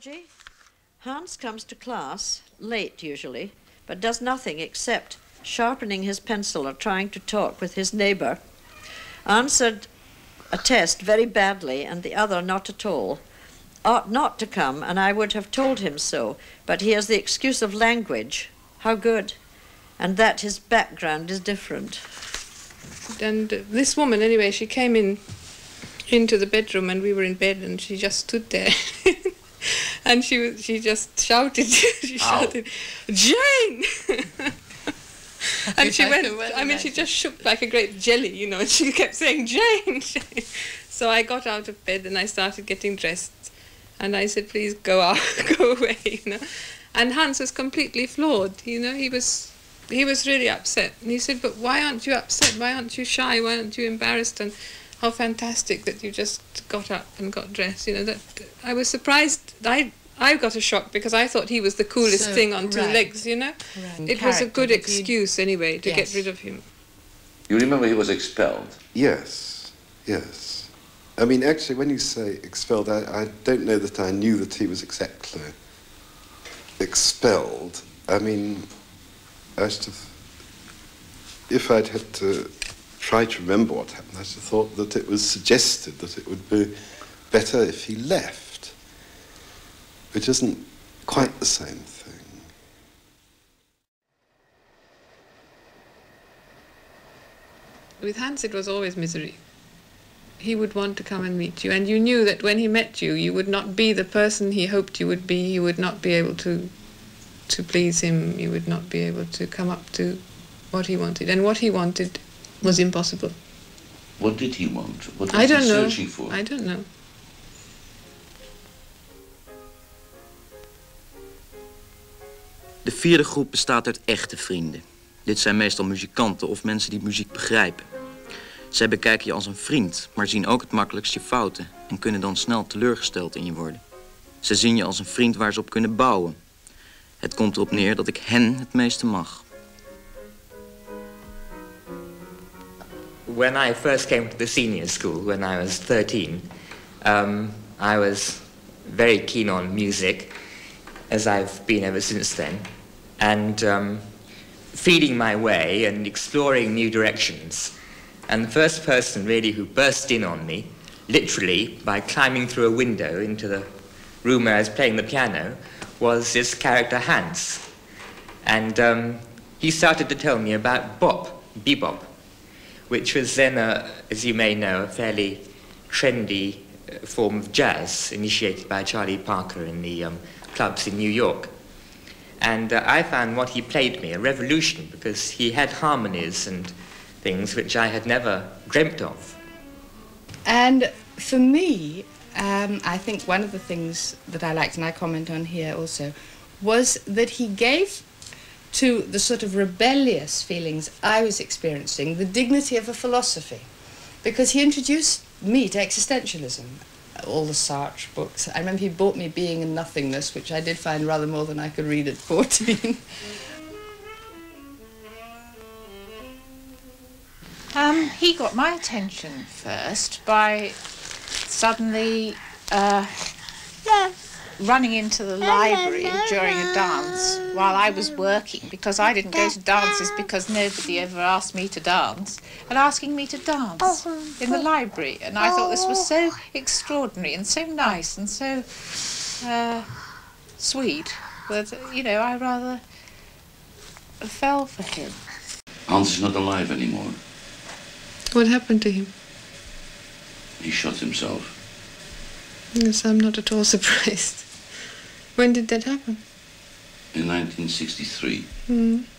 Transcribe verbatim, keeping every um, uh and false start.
Georgie. Hans comes to class, late usually, but does nothing except sharpening his pencil or trying to talk with his neighbour. Answered a test very badly and the other not at all. Ought not to come, and I would have told him so, but he has the excuse of language. How good. And that his background is different. And uh, this woman, anyway, she came in into the bedroom and we were in bed and she just stood there. And she was, she just shouted, she shouted, Jane! And she went, I mean, she just shook like a great jelly, you know, and she kept saying, Jane, Jane. So I got out of bed and I started getting dressed. And I said, please go out, go away, you know. And Hans was completely floored, you know, he was, he was really upset. And he said, but why aren't you upset? Why aren't you shy? Why aren't you embarrassed? And how fantastic that you just got up and got dressed, you know. That I was surprised. I I got a shock because I thought he was the coolest so, thing on two right. legs, you know. Right. It was a good excuse anyway to yes. get rid of him. You remember he was expelled? Yes, yes. I mean, actually, when you say expelled, I, I don't know that I knew that he was exactly expelled. I mean, I should have, if I'd had to try to remember what happened, I should have thought that it was suggested that it would be better if he left, which isn't quite the same thing. With Hans, it was always misery. He would want to come and meet you, and you knew that when he met you, you would not be the person he hoped you would be. You would not be able to, to please him. You would not be able to come up to what he wanted, and what he wanted was impossible. What did he want? What was I don't he know. searching for? I don't know. De vierde groep bestaat uit echte vrienden. Dit zijn meestal muzikanten of mensen die muziek begrijpen. Zij bekijken je als een vriend, maar zien ook het makkelijkst je fouten en kunnen dan snel teleurgesteld in je worden. Ze zien je als een vriend waar ze op kunnen bouwen. Het komt erop neer dat ik hen het meeste mag. When I first came to the senior school, when I was thirteen, um, I was very keen on music, as I've been ever since then, and um, feeling my way and exploring new directions. And the first person really who burst in on me, literally by climbing through a window into the room where I was playing the piano, was this character Hans. And um, he started to tell me about bop, bebop, which was then, a, as you may know, a fairly trendy uh, form of jazz initiated by Charlie Parker in the um, clubs in New York. And uh, I found what he played me a revolution, because he had harmonies and things which I had never dreamt of. And for me, um, I think one of the things that I liked, and I comment on here also, was that he gave to the sort of rebellious feelings I was experiencing the dignity of a philosophy, because he introduced me to existentialism, all the Sartre books. I remember he bought me Being and Nothingness, which I did find rather more than I could read at fourteen. Um, he got my attention first by suddenly uh, running into the library during a dance while I was working, because I didn't go to dances because nobody ever asked me to dance, and asking me to dance in the library. And I thought this was so extraordinary and so nice and so uh, sweet that, you know, I rather fell for him. Hans is not alive anymore. What happened to him? He shot himself. Yes, I'm not at all surprised. When did that happen? In nineteen sixty-three. Mm.